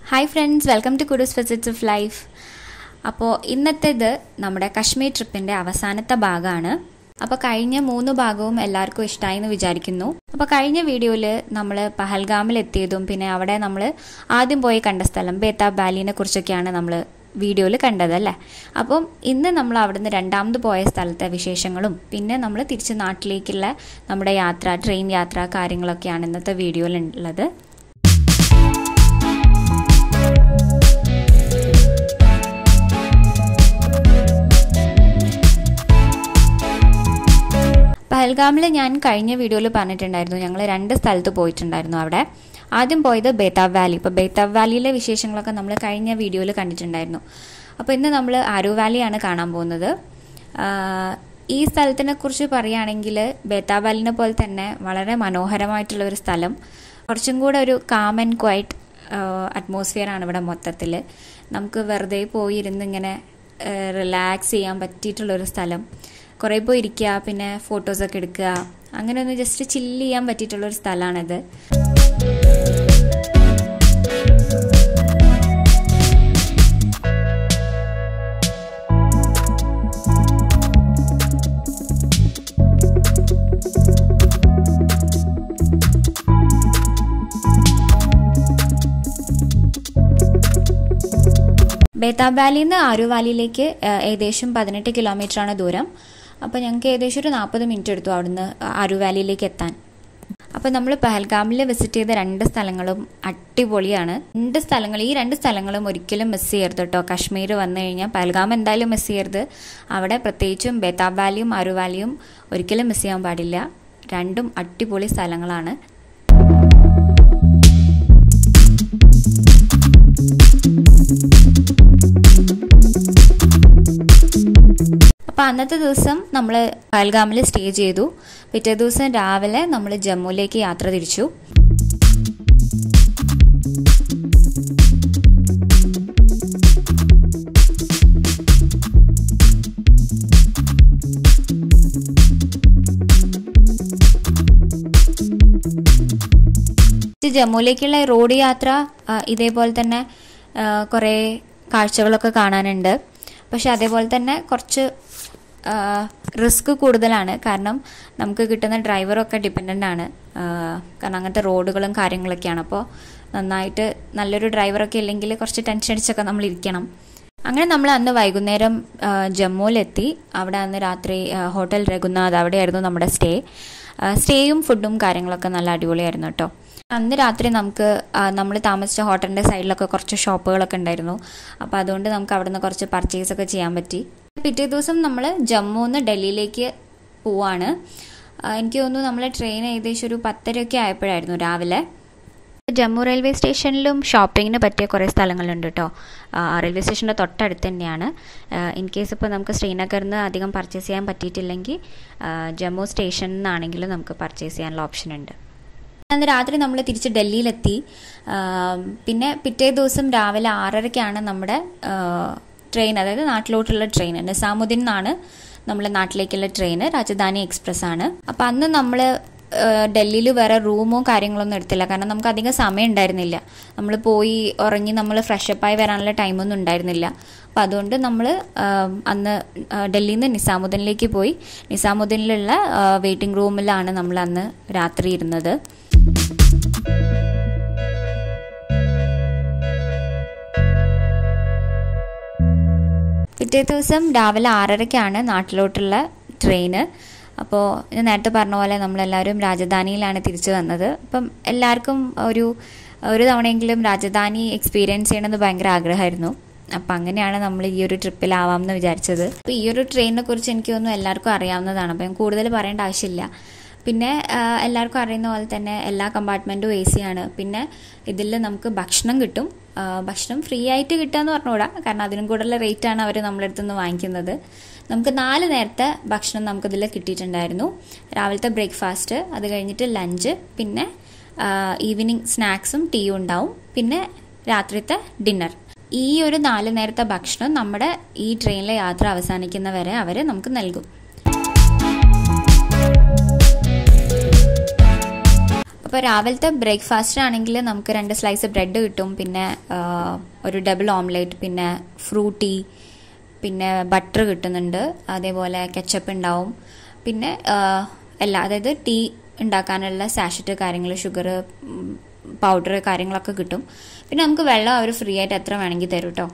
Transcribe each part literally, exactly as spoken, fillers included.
Hi friends, welcome to Kudu's Visits of Life. അപ്പോൾ ഇന്നത്തേത് നമ്മുടെ കശ്മീർ ട്രിപ്പിന്റെ അവസാനത്തെ ഭാഗമാണ്. അപ്പോൾ കഴിഞ്ഞ മൂന്ന് ഭാഗവും എല്ലാവർക്കും ഇഷ്ടമായി എന്ന് വിചാരിക്കുന്നു. അപ്പോൾ കഴിഞ്ഞ വീഡിയോയിൽ നമ്മൾ പഹൽഗാമിൽ എത്തിയതും പിന്നെ അവിടെ നമ്മൾ ആദ്യം പോയി കണ്ട സ്ഥലം ബേതാബ് വാലിനെ കുറിച്ചൊക്കെയാണ് നമ്മൾ വീഡിയോയിൽ കണ്ടത് അല്ലേ. അപ്പം ഇന്ന് നമ്മൾ അവിടുന്ന് രണ്ടാമത് പോയ സ്ഥലത്തെ വിശേഷങ്ങളും പിന്നെ നമ്മൾ തിരിച്ച് നാട്ടിലേക്കുള്ള നമ്മുടെ യാത്ര, ട്രെയിൻ യാത്ര കാര്യങ്ങളൊക്കെയാണ് ഇന്നത്തെ വീഡിയോയിൽ ഉള്ളത്. പഹൽഗാമിൽ ഞാൻ കഴിഞ്ഞ വീഡിയോയിൽ പറഞ്ഞിട്ടുണ്ടായിരുന്നു ഞങ്ങൾ രണ്ട് സ്ഥലത്ത് പോയിട്ടുണ്ടായിരുന്നു. അവിടെ ആദ്യം പോയത് ബേതാബ് വാലി. ഇപ്പോൾ ബേതാബ് വാലിയിലെ വിശേഷങ്ങളൊക്കെ നമ്മൾ കഴിഞ്ഞ വീഡിയോയിൽ കണ്ടിട്ടുണ്ടായിരുന്നു. അപ്പോൾ ഇന്ന് നമ്മൾ ആരു വാലിയാണ് കാണാൻ പോകുന്നത്. ഈ സ്ഥലത്തിനെ കുറിച്ച് പറയുകയാണെങ്കിൽ ബേതാബ് വാലിനെ പോലെ തന്നെ വളരെ മനോഹരമായിട്ടുള്ള ഒരു സ്ഥലം. കുറച്ചും കൂടെ ഒരു കാം ആൻഡ് ക്വയറ്റ് അറ്റ്മോസ്ഫിയർ ആണ് ഇവിടെ മൊത്തത്തിൽ. നമുക്ക് വെറുതെ പോയിരുന്ന് ഇങ്ങനെ റിലാക്സ് ചെയ്യാൻ പറ്റിയിട്ടുള്ളൊരു സ്ഥലം. കുറേ പോയി ഇരിക്കുക, പിന്നെ ഫോട്ടോസൊക്കെ എടുക്കുക, അങ്ങനെ ഒന്ന് ജസ്റ്റ് ചില്ല് ചെയ്യാൻ പറ്റിയിട്ടുള്ളൊരു സ്ഥലമാണിത്. ബേതാബ് വാലിയിൽ നിന്ന് ആരു വാലിയിലേക്ക് ഏകദേശം പതിനെട്ട് കിലോമീറ്റർ ആണ് ദൂരം. അപ്പോൾ ഞങ്ങൾക്ക് ഏകദേശം ഒരു നാൽപ്പത് മിനിറ്റ് എടുത്തു അവിടുന്ന് ആരു വാലിയിലേക്ക് എത്താൻ. അപ്പോൾ നമ്മൾ പഹൽഗാമിൽ വിസിറ്റ് ചെയ്ത രണ്ട് സ്ഥലങ്ങളും അടിപൊളിയാണ്. രണ്ട് സ്ഥലങ്ങൾ ഈ രണ്ട് സ്ഥലങ്ങളും ഒരിക്കലും മിസ് ചെയ്യരുത് കേട്ടോ. കശ്മീർ വന്നു കഴിഞ്ഞാൽ പഹൽഗാം എന്തായാലും മിസ് ചെയ്യരുത്. അവിടെ പ്രത്യേകിച്ചും ബേതാബ് വാലിയും ആരു വാലിയും ഒരിക്കലും മിസ് ചെയ്യാൻ പാടില്ല. രണ്ടും അടിപൊളി സ്ഥലങ്ങളാണ്. അപ്പോൾ അന്നത്തെ ദിവസം നമ്മൾ പഹൽഗാമിൽ സ്റ്റേ ചെയ്തു. പിറ്റേ ദിവസം രാവിലെ നമ്മൾ ജമ്മുവിലേക്ക് യാത്ര തിരിച്ചു. ജമ്മുവിലേക്കുള്ള റോഡ് യാത്ര ഇതേപോലെ തന്നെ കുറേ കാഴ്ചകളൊക്കെ കാണാനുണ്ട്. പക്ഷെ അതേപോലെ തന്നെ കുറച്ച് റിസ്ക് കൂടുതലാണ്. കാരണം നമുക്ക് കിട്ടുന്ന ഡ്രൈവറൊക്കെ ഡിപ്പെൻഡൻ്റ് ആണ്. കാരണം അങ്ങനത്തെ റോഡുകളും കാര്യങ്ങളൊക്കെയാണ്. അപ്പോൾ നന്നായിട്ട് നല്ലൊരു ഡ്രൈവറൊക്കെ ഇല്ലെങ്കിൽ കുറച്ച് ടെൻഷൻ അടിച്ചൊക്കെ നമ്മൾ ഇരിക്കണം. അങ്ങനെ നമ്മൾ അന്ന് വൈകുന്നേരം ജമ്മുവിലെത്തി. അവിടെ അന്ന് രാത്രി ഹോട്ടൽ രഘുനാഥ് അവിടെയായിരുന്നു നമ്മുടെ സ്റ്റേ. സ്റ്റേയും ഫുഡും കാര്യങ്ങളൊക്കെ നല്ല അടിപൊളിയായിരുന്നു കേട്ടോ. അന്ന് രാത്രി നമുക്ക് നമ്മൾ താമസിച്ച ഹോട്ടലിൻ്റെ സൈഡിലൊക്കെ കുറച്ച് ഷോപ്പുകളൊക്കെ ഉണ്ടായിരുന്നു. അപ്പോൾ അതുകൊണ്ട് നമുക്ക് അവിടെ നിന്ന് കുറച്ച് പർച്ചേസൊക്കെ ചെയ്യാൻ പറ്റി. പിറ്റേ ദിവസം നമ്മൾ ജമ്മുന്ന് ഡൽഹിയിലേക്ക് പോവാണ്. എനിക്ക് തോന്നുന്നു നമ്മളെ ട്രെയിൻ ഏകദേശം ഒരു പത്തരയൊക്കെ ആയപ്പോഴായിരുന്നു രാവിലെ. ജമ്മു റെയിൽവേ സ്റ്റേഷനിലും ഷോപ്പിങ്ങിന് പറ്റിയ കുറേ സ്ഥലങ്ങളുണ്ട് കേട്ടോ. റെയിൽവേ സ്റ്റേഷൻ്റെ തൊട്ടടുത്ത് തന്നെയാണ്. ഇൻ കേസ് ഇപ്പോൾ നമുക്ക് ശ്രീനഗറിൽ നിന്ന് അധികം പർച്ചേസ് ചെയ്യാൻ പറ്റിയിട്ടില്ലെങ്കിൽ ജമ്മു സ്റ്റേഷനിൽ നിന്നാണെങ്കിലും നമുക്ക് പർച്ചേസ് ചെയ്യാനുള്ള ഓപ്ഷൻ ഉണ്ട്. അന്ന് രാത്രി നമ്മൾ തിരിച്ച് ഡൽഹിയിലെത്തി. പിന്നെ പിറ്റേ ദിവസം രാവിലെ ആറരയ്ക്കാണ് നമ്മുടെ ട്രെയിൻ, അതായത് നാട്ടിലോട്ടുള്ള ട്രെയിൻ. നിസാമുദ്ദീൻ നിന്നാണ് നമ്മളെ നാട്ടിലേക്കുള്ള ട്രെയിൻ. രാജധാനി എക്സ്പ്രസ് ആണ്. അപ്പം അന്ന് നമ്മൾ ഡൽഹിയിൽ വേറെ റൂമോ കാര്യങ്ങളൊന്നും എടുത്തില്ല. കാരണം നമുക്ക് അധികം സമയം ഉണ്ടായിരുന്നില്ല. നമ്മൾ പോയി ഉറങ്ങി നമ്മൾ ഫ്രഷപ്പായി വരാനുള്ള ടൈമൊന്നും ഉണ്ടായിരുന്നില്ല. അപ്പം അതുകൊണ്ട് നമ്മൾ അന്ന് ഡൽഹിയിൽ നിന്ന് നിസാമുദ്ദീനിലേക്ക് പോയി. നിസാമുദ്ദീനിലുള്ള വെയിറ്റിംഗ് റൂമിലാണ് നമ്മൾ അന്ന് രാത്രി ഇരുന്നത്. പിറ്റേ ദിവസം രാവിലെ ആറരയ്ക്കാണ് നാട്ടിലോട്ടുള്ള ട്രെയിന്. അപ്പോൾ ഞാൻ നേരത്തെ പറഞ്ഞ പോലെ നമ്മളെല്ലാവരും രാജധാനിയിലാണ് തിരിച്ചു വന്നത്. അപ്പം എല്ലാവർക്കും ഒരു ഒരു തവണയെങ്കിലും രാജധാനി എക്സ്പീരിയൻസ് ചെയ്യണമെന്ന് ഭയങ്കര ആഗ്രഹമായിരുന്നു. അപ്പം അങ്ങനെയാണ് നമ്മൾ ഈ ഒരു ട്രിപ്പിലാവാം എന്ന് വിചാരിച്ചത്. അപ്പോൾ ഈ ഒരു ട്രെയിനിനെ കുറിച്ച് എനിക്ക് തോന്നുന്നു എല്ലാവർക്കും അറിയാവുന്നതാണ്. അപ്പം ഞാൻ കൂടുതൽ പറയേണ്ട ആവശ്യമില്ല. പിന്നെ എല്ലാവർക്കും അറിയുന്ന പോലെ തന്നെ എല്ലാ കമ്പാർട്ട്മെൻറ്റും എ സി ആണ്. പിന്നെ ഇതിൽ നമുക്ക് ഭക്ഷണം കിട്ടും. ഭക്ഷണം ഫ്രീ ആയിട്ട് കിട്ടുക എന്ന് പറഞ്ഞുകൂടാ, കാരണം അതിനും കൂടുതൽ റേറ്റാണ് അവർ നമ്മളടുത്ത് നിന്ന് വാങ്ങിക്കുന്നത്. നമുക്ക് നാല് നേരത്തെ ഭക്ഷണം നമുക്കിതിൽ കിട്ടിയിട്ടുണ്ടായിരുന്നു. രാവിലത്തെ ബ്രേക്ക്ഫാസ്റ്റ്, അത് കഴിഞ്ഞിട്ട് ലഞ്ച്, പിന്നെ ഈവനിങ് സ്നാക്സും ടീയും ഉണ്ടാവും, പിന്നെ രാത്രിത്തെ ഡിന്നർ. ഈ ഒരു നാല് നേരത്തെ ഭക്ഷണം നമ്മുടെ ഈ ട്രെയിനിലെ യാത്ര അവസാനിക്കുന്നവരെ അവർ നമുക്ക് നൽകും. അപ്പോൾ രാവിലത്തെ ബ്രേക്ക്ഫാസ്റ്റിനാണെങ്കിൽ നമുക്ക് രണ്ട് സ്ലൈസ് ബ്രെഡ് കിട്ടും, പിന്നെ ഒരു ഡബിൾ ഓംലെറ്റ്, പിന്നെ ഫ്രൂട്ടി, പിന്നെ ബട്ടർ കിട്ടുന്നുണ്ട്, അതേപോലെ കെച്ചപ്പ് ഉണ്ടാവും, പിന്നെ എല്ലാ അതായത് ടീ ഉണ്ടാക്കാനുള്ള സാഷറ്റ് കാര്യങ്ങൾ, ഷുഗർ പൗഡർ കാര്യങ്ങളൊക്കെ കിട്ടും. പിന്നെ നമുക്ക് വെള്ളം അവർ ഫ്രീ ആയിട്ട് എത്ര വേണമെങ്കിൽ തരും കേട്ടോ.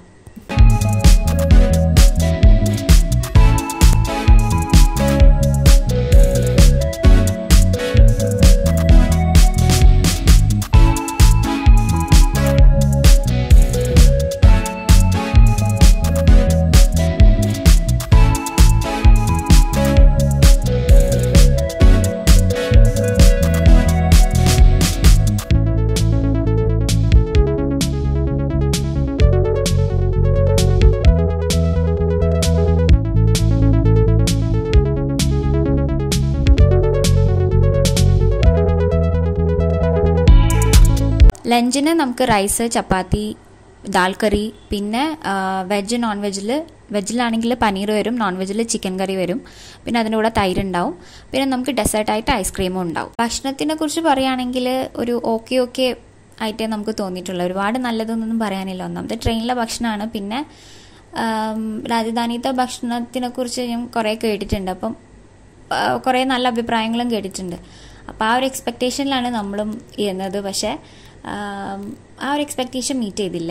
ലഞ്ചിന് നമുക്ക് റൈസ്, ചപ്പാത്തി, ദാൽ കറി, പിന്നെ വെജ് നോൺ വെജിൽ വെജിലാണെങ്കിൽ പനീർ വരും, നോൺ വെജിൽ ചിക്കൻ കറി വരും, പിന്നെ അതിൻ്റെ കൂടെ തൈര് ഉണ്ടാവും, പിന്നെ നമുക്ക് ഡെസേർട്ടായിട്ട് ഐസ്ക്രീമും ഉണ്ടാവും. ഭക്ഷണത്തിനെ കുറിച്ച് പറയുകയാണെങ്കിൽ ഒരു ഓക്കെ ഓക്കെ ആയിട്ടേ നമുക്ക് തോന്നിയിട്ടുള്ളൂ. ഒരുപാട് നല്ലതൊന്നും പറയാനില്ല. ഒന്നാമത്തെ ട്രെയിനിലെ ഭക്ഷണമാണ്. പിന്നെ രാജധാനിത്തെ ഭക്ഷണത്തിനെ കുറിച്ച് ഞാൻ കുറേ കേട്ടിട്ടുണ്ട്, അപ്പം കുറേ നല്ല അഭിപ്രായങ്ങളും കേട്ടിട്ടുണ്ട്. അപ്പോൾ ആ ഒരു എക്സ്പെക്റ്റേഷനിലാണ് നമ്മളും ഇരുന്നത്. പക്ഷേ ആ ഒരു എക്സ്പെക്റ്റേഷൻ മീറ്റ് ചെയ്തില്ല.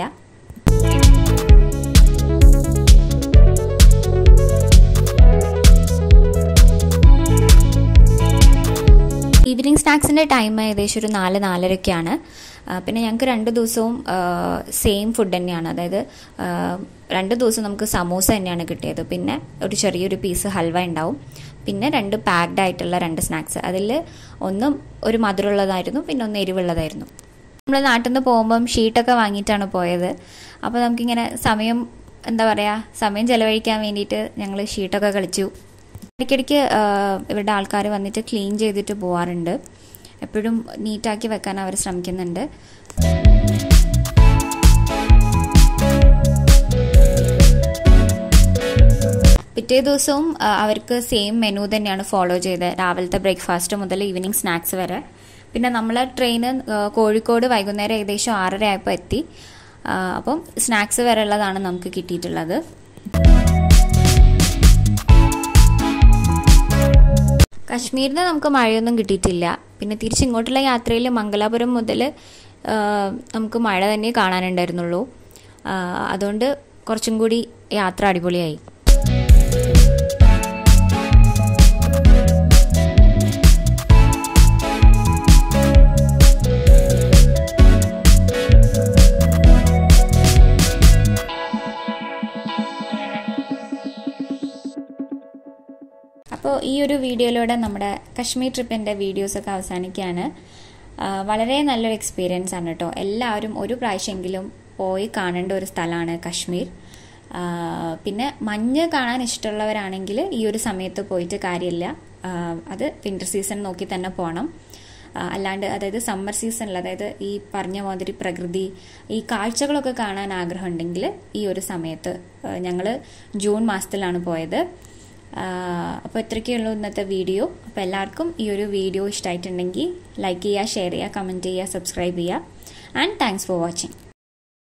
ഈവനിങ് സ്നാക്സിൻ്റെ ടൈം ഏകദേശം ഒരു നാല് നാലരയ്ക്കാണ്. പിന്നെ ഞങ്ങൾക്ക് രണ്ട് ദിവസവും സെയിം ഫുഡ് തന്നെയാണ്. അതായത് രണ്ട് ദിവസം നമുക്ക് സമൂസ തന്നെയാണ് കിട്ടിയത്. പിന്നെ ഒരു ചെറിയൊരു പീസ് ഹൽവ ഉണ്ടാവും, പിന്നെ രണ്ട് പാക്ഡ് ആയിട്ടുള്ള രണ്ട് സ്നാക്സ്. അതിൽ ഒന്ന് ഒരു മധുരമുള്ളതായിരുന്നു, പിന്നെ ഒന്ന് എരിവുള്ളതായിരുന്നു. നമ്മൾ നാട്ടിൽ നിന്ന് പോകുമ്പം ഷീട്ടൊക്കെ വാങ്ങിയിട്ടാണ് പോയത്. അപ്പോൾ നമുക്കിങ്ങനെ സമയം എന്താ പറയുക സമയം ചിലവഴിക്കാൻ വേണ്ടിയിട്ട് ഞങ്ങൾ ഷീട്ടൊക്കെ കളിച്ചു. ഇടയ്ക്കിടയ്ക്ക് ഇവരുടെ ആൾക്കാർ വന്നിട്ട് ക്ലീൻ ചെയ്തിട്ട് പോകാറുണ്ട്. എപ്പോഴും നീറ്റാക്കി വെക്കാൻ അവർ ശ്രമിക്കുന്നുണ്ട്. പിറ്റേ ദിവസവും അവർക്ക് സെയിം മെനു തന്നെയാണ് ഫോളോ ചെയ്തത്, രാവിലത്തെ ബ്രേക്ക്ഫാസ്റ്റ് മുതൽ ഈവനിങ് സ്നാക്സ് വരെ. പിന്നെ നമ്മൾ ട്രെയിന് കോഴിക്കോട് വൈകുന്നേരം ഏകദേശം ആറര ആയപ്പോൾ എത്തി. അപ്പം സ്നാക്സ് വരെ ഉള്ളതാണ് നമുക്ക് കിട്ടിയിട്ടുള്ളത്. കശ്മീരിൽ നമുക്ക് മഴയൊന്നും കിട്ടിയിട്ടില്ല. പിന്നെ തിരിച്ചിങ്ങോട്ടുള്ള യാത്രയിൽ മംഗലാപുരം മുതൽ നമുക്ക് മഴ തന്നെ കാണാനുണ്ടായിരുന്നുള്ളൂ. അതുകൊണ്ട് കുറച്ചും കൂടി യാത്ര അടിപൊളിയായി. അപ്പോൾ ഈ ഒരു വീഡിയോയിലൂടെ നമ്മുടെ കശ്മീർ ട്രിപ്പിൻ്റെ വീഡിയോസൊക്കെ അവസാനിക്കുകയാണ്. വളരെ നല്ലൊരു എക്സ്പീരിയൻസ് ആണ് കേട്ടോ. എല്ലാവരും ഒരു പ്രാവശ്യമെങ്കിലും പോയി കാണേണ്ട ഒരു സ്ഥലമാണ് കശ്മീർ. പിന്നെ മഞ്ഞ് കാണാൻ ഇഷ്ടമുള്ളവരാണെങ്കിൽ ഈ ഒരു സമയത്ത് പോയിട്ട് കാര്യമില്ല. അത് വിൻ്റർ സീസൺ നോക്കി തന്നെ പോകണം. അല്ലാണ്ട് അതായത് സമ്മർ സീസണിൽ, അതായത് ഈ പറഞ്ഞ മാതിരി പ്രകൃതി ഈ കാഴ്ചകളൊക്കെ കാണാൻ ആഗ്രഹം ഉണ്ടെങ്കിൽ ഈ ഒരു സമയത്ത്, ഞങ്ങൾ ജൂൺ മാസത്തിലാണ് പോയത്. അപ്പോൾ ഇത്രയൊക്കെയുള്ളൂ ഇന്നത്തെ വീഡിയോ. അപ്പോൾ എല്ലാവർക്കും ഈ ഒരു വീഡിയോ ഇഷ്ടമായിട്ടുണ്ടെങ്കിൽ ലൈക്ക് ചെയ്യുക, ഷെയർ ചെയ്യുക, കമൻറ്റ് ചെയ്യുക, സബ്സ്ക്രൈബ് ചെയ്യുക. And thanks for watching.